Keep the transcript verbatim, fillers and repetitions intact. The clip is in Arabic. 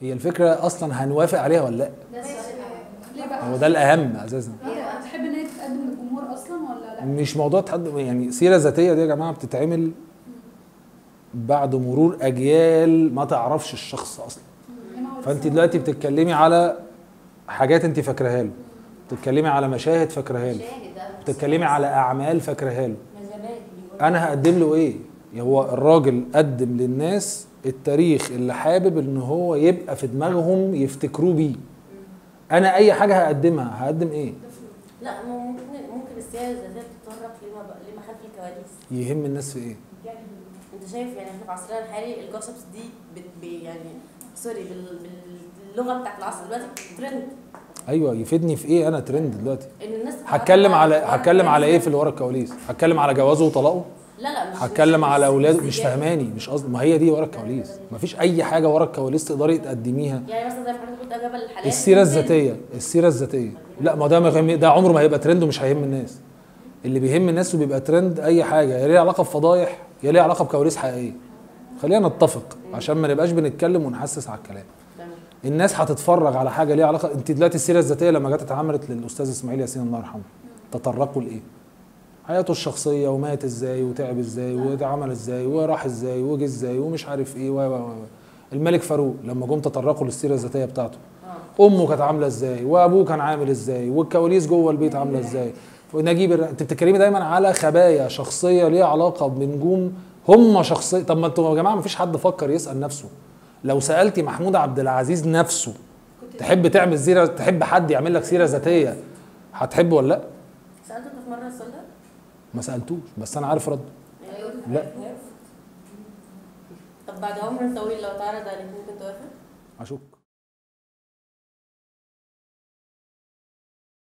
هي الفكره اصلا هنوافق عليها ولا لا؟ ليه بقى؟ هو ده الاهم اساسا. هتحب ان هي تتقدم للجمهور اصلا ولا لا؟ مش موضوع تقدم، يعني سيره ذاتيه دي يا جماعه بتتعمل بعد مرور اجيال ما تعرفش الشخص اصلا. فانت دلوقتي بتتكلمي على حاجات انت فاكراها له، بتتكلمي على مشاهد فاكراها له، بتتكلمي على اعمال فاكراها له. انا هقدم له ايه؟ هو الراجل قدم للناس التاريخ اللي حابب ان هو يبقى في دماغهم يفتكروه بيه. انا اي حاجه هقدمها هقدم ايه؟ لا ممكن ممكن السياسه الذاتيه تتطرق لما لما خلف الكواليس. يهم الناس في ايه؟ انت شايف يعني احنا في عصرنا الحالي الجوسبس دي بت يعني سوري باللغه بتاعت العصر دلوقتي ترند. ايوه يفيدني في ايه انا ترند دلوقتي؟ ان الناس هتكلم على هتكلم على ايه في اللي ورا الكواليس؟ هتكلم على جوازه وطلاقه؟ لا لا مش هتكلم على اولاده؟ مش فاهماني، مش قصدي، ما هي دي ورا الكواليس. مفيش اي حاجه ورا الكواليس تقدري تقدميها. يعني مثلا زي ما حضرتك قلت جبل الحلال السيره الذاتيه، السيره الذاتيه لا، ما ده ما ده عمره ما هيبقى ترند ومش هيهم الناس. اللي بيهم الناس وبيبقى ترند اي حاجه يا ليها علاقه بفضايح يا ليها علاقه بكواليس حقيقيه. خلينا نتفق عشان ما نبقاش بنتكلم ونحسس على الكلام. الناس هتتفرج على حاجه ليها علاقه. انت دلوقتي السيره الذاتيه لما جت اتعملت للاستاذ اسماعيل ياسين الله يرحمه تطرقوا لايه؟ حياته الشخصيه ومات ازاي وتعب ازاي واتعمل ازاي وراح ازاي وجه ازاي ومش عارف ايه و و الملك فاروق لما جم تطرقوا للسيره الذاتيه بتاعته، امه كانت عامله ازاي وابوه كان عامل ازاي والكواليس جوه البيت عامله ازاي. ونجيب الر... انت بتتكلمي دايما على خبايا شخصيه ليها علاقه بنجوم هم شخصيه. طب ما انتوا يا جماعه ما فيش حد فكر يسال نفسه لو سالتي محمود عبد العزيز نفسه تحب تعمل سيره، تحب حد يعمل لك سيره ذاتيه هتحب ولا لا؟ سالته في مره السؤال ده؟ ما سالتوش بس انا عارف رده. لا. طب بعد عمر طويل لو اتعرض عليك ممكن توافق؟ اشك.